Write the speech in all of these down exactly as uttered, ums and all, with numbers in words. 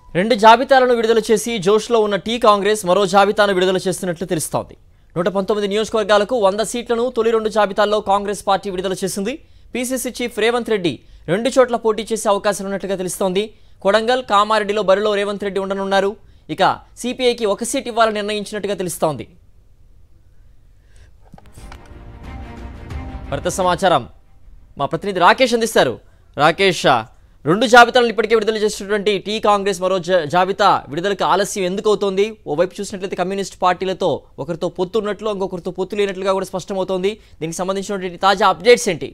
రెండు జాబితాలను విడుదల చేసి జోష్లో ఉన్న టీ కాంగ్రెస్ మరో జాబితాను విడుదల చేస్తున్నట్లు తెలుస్తోంది. నూట పంతొమ్మిది నియోజకవర్గాలకు వంద సీట్లను తొలి రెండు జాబితాల్లో కాంగ్రెస్ పార్టీ విడుదల చేసింది. పీసీసీ చీఫ్ రేవంత్ రెడ్డి రెండు చోట్ల పోటీ చేసే అవకాశం ఉన్నట్లుగా తెలుస్తోంది. కొడంగల్, కామారెడ్డిలో బరిలో రేవంత్ రెడ్డి ఉండనున్నారు. ఇక సిపిఐకి ఒక సీట్ ఇవ్వాలని నిర్ణయించినట్టుగా తెలుస్తోంది. మరింత సమాచారం మా ప్రతినిధి రాకేష్ అందిస్తారు. రాకేష్, రెండు జాబితాలను ఇప్పటికే విడుదల చేసినటువంటి టీ కాంగ్రెస్ మరో జాబితా విడుదలకు ఆలస్యం ఎందుకు అవుతోంది? ఓవైపు చూసినట్లయితే కమ్యూనిస్ట్ పార్టీలతో ఒకరితో పొత్తు ఉన్నట్లు, ఇంకొకరితో పొత్తు లేనట్లుగా కూడా స్పష్టమవుతోంది. దీనికి సంబంధించినటువంటి తాజా అప్డేట్స్ ఏంటి?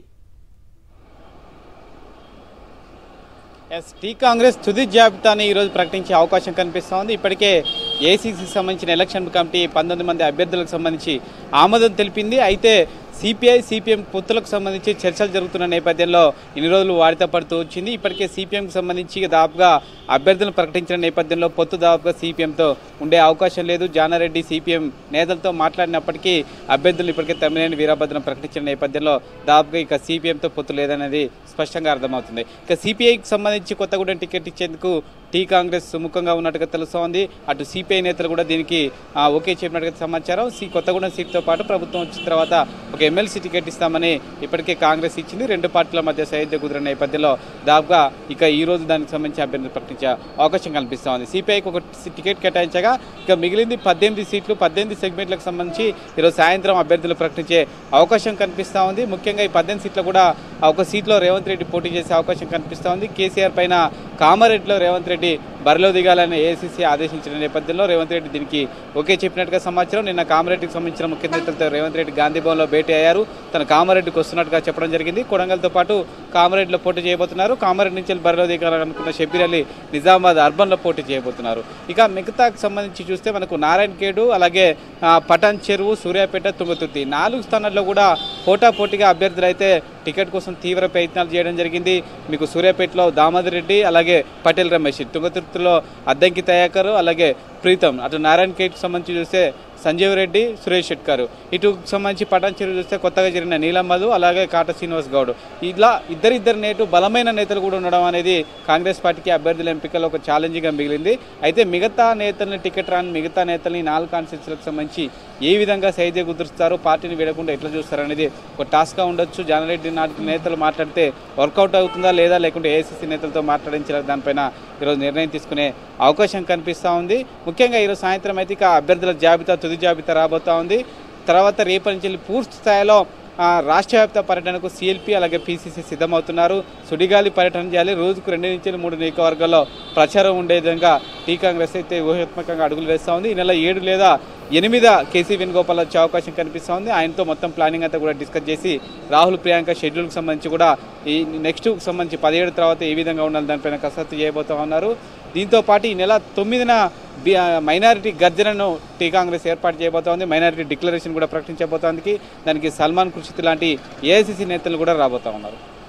ఎస్ టీ కాంగ్రెస్ తుది జాబితాని ఈరోజు ప్రకటించే అవకాశం కనిపిస్తోంది. ఇప్పటికే ఏసీసీకి సంబంధించిన ఎలక్షన్ కమిటీ పంతొమ్మిది మంది అభ్యర్థులకు సంబంధించి ఆమోదం తెలిపింది. అయితే సిపిఐ సిపిఎం పొత్తులకు సంబంధించి చర్చలు జరుగుతున్న నేపథ్యంలో ఇన్ని రోజులు వాడిత పడుతూ వచ్చింది. ఇప్పటికే సిపిఎంకి సంబంధించి దాదాపుగా అభ్యర్థులను ప్రకటించిన నేపథ్యంలో పొత్తు దాదాపుగా సిపిఎంతో ఉండే అవకాశం లేదు. జానారెడ్డి సిపిఎం నేతలతో మాట్లాడినప్పటికీ అభ్యర్థులు ఇప్పటికే తమ్మినేని వీరభద్రం ప్రకటించిన నేపథ్యంలో దాదాపుగా ఇక సిపిఎంతో పొత్తు లేదనేది స్పష్టంగా అర్థమవుతుంది. ఇక సిపిఐకి సంబంధించి కొత్తగూడెం టికెట్ ఇచ్చేందుకు టీ కాంగ్రెస్ సుముఖంగా ఉన్నట్టుగా తెలుస్తోంది. అటు సిపిఐ నేతలు కూడా దీనికి ఓకే చెప్పినట్టుగా సమాచారం. సి కొత్తగూడెం సీట్తో పాటు ప్రభుత్వం వచ్చిన తర్వాత ఒక ఎమ్మెల్సీ టికెట్ ఇస్తామని ఇప్పటికే కాంగ్రెస్ ఇచ్చింది. రెండు పార్టీల మధ్య సైద్య కుదిరిన నేపథ్యంలో దాదాపుగా ఇక ఈ రోజు దానికి సంబంధించి అభ్యర్థులు ప్రకటించే అవకాశం కనిపిస్తోంది. సిపిఐకి ఒక టికెట్ కేటాయించగా ఇక మిగిలింది పద్దెనిమిది సీట్లు పద్దెనిమిది సెగ్మెంట్లకు సంబంధించి ఈరోజు సాయంత్రం అభ్యర్థులు ప్రకటించే అవకాశం కనిపిస్తూ ఉంది. ముఖ్యంగా ఈ పద్దెనిమిది సీట్లు కూడా ఒక సీట్లో రేవంత్ రెడ్డి పోటీ చేసే అవకాశం కనిపిస్తూ ఉంది. కేసీఆర్ పైన కామారెడ్డిలో రేవంత్ రెడ్డి బరిలో దిగాలని ఏఐసీసీ ఆదేశించిన నేపథ్యంలో రేవంత్ రెడ్డి దీనికి ఓకే చెప్పినట్టుగా సమాచారం. నిన్న కామారెడ్డికి సంబంధించిన ముఖ్య నేతలతో రేవంత్ రెడ్డి గాంధీ భవన్లో భేటీ అయ్యారు. తన కామారెడ్డికి వస్తున్నట్టుగా చెప్పడం జరిగింది. కొడంగల్తో పాటు కామారెడ్డిలో పోటీ చేయబోతున్నారు. కామారెడ్డి నుంచి బరిలో దిగాలనుకున్న షబ్బీర్ అలీ నిజామాబాద్ అర్బన్లో పోటీ చేయబోతున్నారు. ఇక మిగతాకు సంబంధించి చూస్తే మనకు నారాయణఖేడ్, అలాగే పటాన్ చెరువు, సూర్యాపేట, తుంగతుర్తి నాలుగు స్థానాల్లో కూడా పోటాపోటీగా అభ్యర్థులు అయితే టికెట్ కోసం తీవ్ర ప్రయత్నాలు చేయడం జరిగింది. మీకు సూర్యాపేటలో దామోదర్ రెడ్డి, అలాగే పటేల్ రమేష్, తుంగతుర్తిలో అద్దంకి దయాకర్, అలాగే ప్రీతం, అటు నారాయణఖేడ్కి సంబంధించి చూస్తే సంజీవ్ రెడ్డి, సురేష్ షెట్కర్, ఇటు సంబంధించి పటాన్ చెరువు చూస్తే కొత్తగా జరిగిన నీలమ్మధు, అలాగే కాట శ్రీనివాస్ గౌడ్, ఇలా ఇద్దరిద్దరు నేటు బలమైన నేతలు కూడా ఉండడం అనేది కాంగ్రెస్ పార్టీకి అభ్యర్థుల ఎంపికలో ఒక ఛాలెంజ్గా మిగిలింది. అయితే మిగతా నేతల్ని టికెట్ రాని మిగతా నేతల్ని నాలుగు కాన్స్టిట్యూన్సీలకు సంబంధించి ఏ విధంగా సైద్య కుదురుస్తారు, పార్టీని వీడకుండా ఎట్లా చూస్తారు అనేది ఒక టాస్క్గా ఉండొచ్చు. జానారెడ్డి నాటి నేతలు మాట్లాడితే వర్కౌట్ అవుతుందా లేదా, లేకుంటే ఏఐసీసీ నేతలతో మాట్లాడించాలి, దానిపైన ఈరోజు నిర్ణయం తీసుకునే అవకాశం కనిపిస్తూ ఉంది. ముఖ్యంగా ఈరోజు సాయంత్రం అయితే ఇక అభ్యర్థుల జాబితా తుది జాబితా రాబోతూ ఉంది. తర్వాత రేపటి నుంచి పూర్తి స్థాయిలో రాష్ట్ర వ్యాప్త పర్యటనకు సిఎల్పి అలాగే పీసీసీ సిద్ధమవుతున్నారు. సుడిగాలి పర్యటన చేయాలి. రోజుకు రెండు నుంచి మూడు నియోజకవర్గాల్లో ప్రచారం ఉండే విధంగా టీ కాంగ్రెస్ అయితే ఊహాత్మకంగా అడుగులు వేస్తూ ఉంది. ఈ నెల ఏడు లేదా ఎనిమిది కేసీ వేణుగోపాల్ వచ్చే అవకాశం కనిపిస్తూ ఉంది. ఆయనతో మొత్తం ప్లానింగ్ అంతా కూడా డిస్కస్ చేసి రాహుల్ ప్రియాంక షెడ్యూల్కి సంబంధించి కూడా ఈ నెక్స్ట్ సంబంధించి పదిహేడు తర్వాత ఏ విధంగా ఉండాలి దానిపైన కసరత్తు చేయబోతూ ఉన్నారు. దీంతో పాటు ఈ నెల తొమ్మిదిన మైనారిటీ గర్జనను టీ కాంగ్రెస్ ఏర్పాటు చేయబోతోంది. మైనారిటీ డిక్లరేషన్ కూడా ప్రకటించబోతోంది. దానికి సల్మాన్ ఖుర్షిద్ లాంటి ఏఐసీసీ నేతలు కూడా రాబోతూ ఉన్నారు.